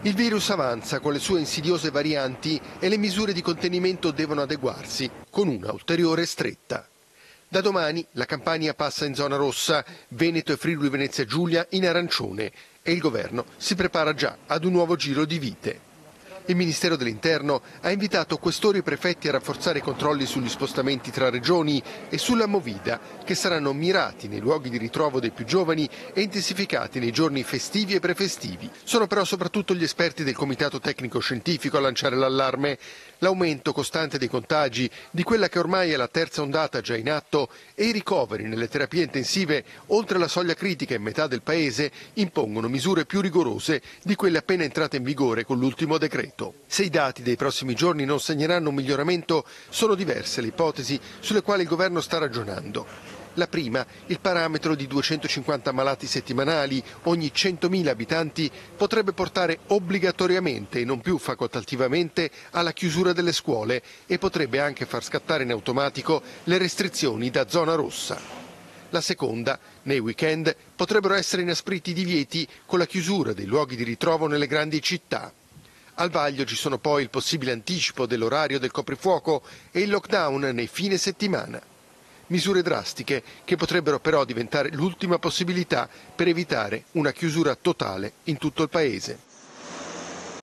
Il virus avanza con le sue insidiose varianti e le misure di contenimento devono adeguarsi con una ulteriore stretta. Da domani la Campania passa in zona rossa, Veneto e Friuli Venezia Giulia in arancione e il governo si prepara già ad un nuovo giro di vite. Il Ministero dell'Interno ha invitato questori e prefetti a rafforzare i controlli sugli spostamenti tra regioni e sulla movida, che saranno mirati nei luoghi di ritrovo dei più giovani e intensificati nei giorni festivi e prefestivi. Sono però soprattutto gli esperti del Comitato Tecnico Scientifico a lanciare l'allarme. L'aumento costante dei contagi, di quella che ormai è la terza ondata già in atto, e i ricoveri nelle terapie intensive oltre la soglia critica in metà del paese impongono misure più rigorose di quelle appena entrate in vigore con l'ultimo decreto. Se i dati dei prossimi giorni non segneranno un miglioramento, sono diverse le ipotesi sulle quali il governo sta ragionando. La prima, il parametro di 250 malati settimanali ogni 100.000 abitanti, potrebbe portare obbligatoriamente e non più facoltativamente alla chiusura delle scuole e potrebbe anche far scattare in automatico le restrizioni da zona rossa. La seconda, nei weekend potrebbero essere inaspriti i divieti con la chiusura dei luoghi di ritrovo nelle grandi città. Al vaglio ci sono poi il possibile anticipo dell'orario del coprifuoco e il lockdown nei fine settimana. Misure drastiche che potrebbero però diventare l'ultima possibilità per evitare una chiusura totale in tutto il paese.